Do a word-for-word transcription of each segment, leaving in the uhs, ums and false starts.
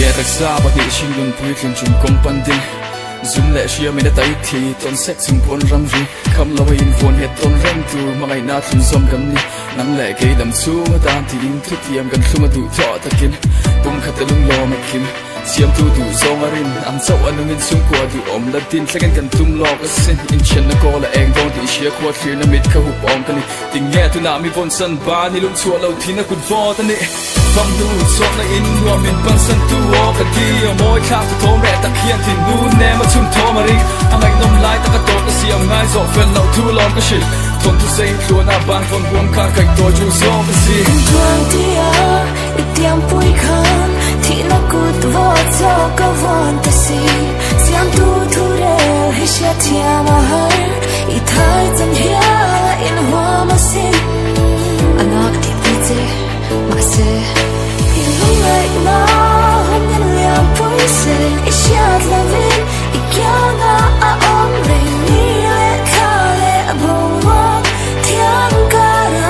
nghe rắc xa và địa sinh luôn vui lên chung công pan din zoom lệ xia mình đã tay thì tôn sách chung phun ram ri khăm lâu in phun hết tôn rem tu mà ngày na thun som gần đi nắng lệ cây đầm su mà ta thì in thức tiêm gần su mà tụ thọ ta kim bung khát ta lung lo mà kim siam tu tu zo marin am sau anh ngin sung qua tu om la tin second kan tum lo ka sin in chen na ko la eng don ti xia kwa thir na mit ka hup om kan ni ting nghe tu na mi von san ba ni lung chua lo thi na kut vo ta ni phong tu so na in nuam min pan san tu o ka ti o moi kha tu thom re ta khian tin nu ne ma chum thom ri angai nom lai ta ka to ka siam ngai zo fen lo tu lo ka shi thon tu sei tu na ban von buang kha kai to ju zo ka si tuang ti a itiam pui khan thi na kut vo zo ka von ta si siam tu tu re hi sha tia ma har I thai chan hia in hua ma sin anak ti pi che ma se in lung lai na hom nhân liam pui se I sha la vin I kya na a om re ni le kha le bo wa thiang ka ra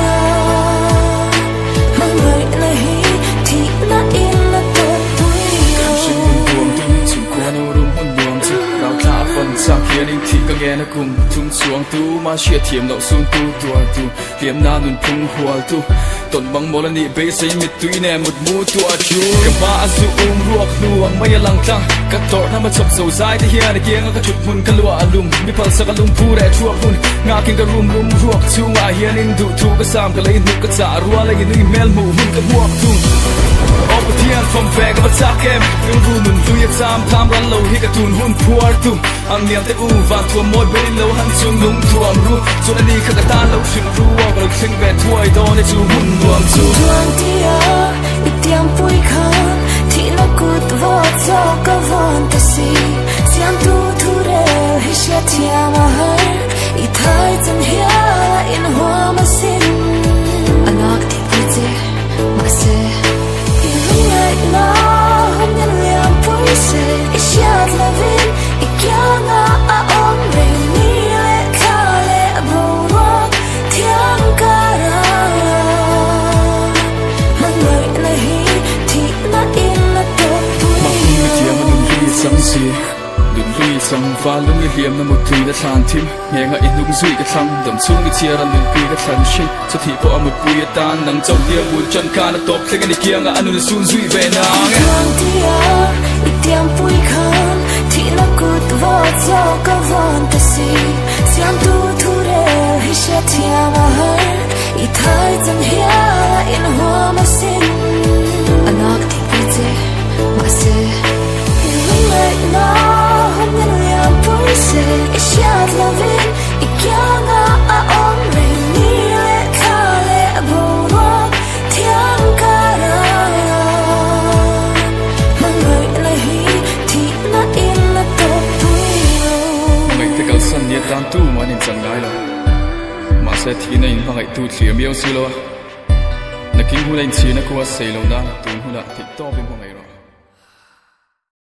mang lai na hi thi na in na to pui sinh buông tu chung qua no rum hon buông chu rao tha phần sang kia ning thi ka nghe na kum chung chuang tu ma sia thiam lo sun tu tuar tu hiam na nun phung hual tu ton bang molani be sei mit tu ne mut mu tu a chu ka ba asu um ruak nuang mai lang tlang ka tor na ma chop so zai de hian de keng ka chut mun ka lua alum mi pal sa ka lum pu re chuak hun nga king ka rum rum ruak chu nga hian in du tu ka sam ka lei nu ka cha ruwa lei ni mel mu hun ka muak tu op thian from back of attack em yung ru nun tu yak sam tham ran lo hi ka tun hun puar tu ang niam te u va tu moi be lo han chung lung tu am ru so na ni ka ta ta lo shin ru wa ba sing be tuai do ne chu hun nuam chu tuang ti a itiam pui khan thi na kut vo zo ka von ta si siam tu tu re hi sha tia ma har I thai chan hia in hua ma sin anak ti pi che ma se in lung lai na hom nhân liam pui se I sha la vin I kya na a om re ni le kha le bo wa thiang ka ra mang lai na hi thi na in na to pui ma hu mi tiam nun ri sam si dun ri sam va lung ni hiam na mu tui da than thim nge nga in lung zui ka thang dam chung ni chia ran nun pi ka than shi so thi po amut pui tan nang chau dia bu chan ka na top theng ni kia nga anu sun zui ve na nge tuang ti a itiam pui khan thi na kut vo zo ka von ta si siam tu tu re hi sha tia ma har I thai chan hia in hua ma sin anak ti pi che ma se in lung lai na hom nhân liam pui se I sha la vin I kya na a om re ni le kha le bo wa thiang ka ra mang lai na hi thi na in na to pui ngai te kal san ni tan tu ma nin chang ngai lo ma se thi na in bangai tu thlia miao si lo na king hu lain chi na ko sei lo na tu hu na tik to bin ho ngai ro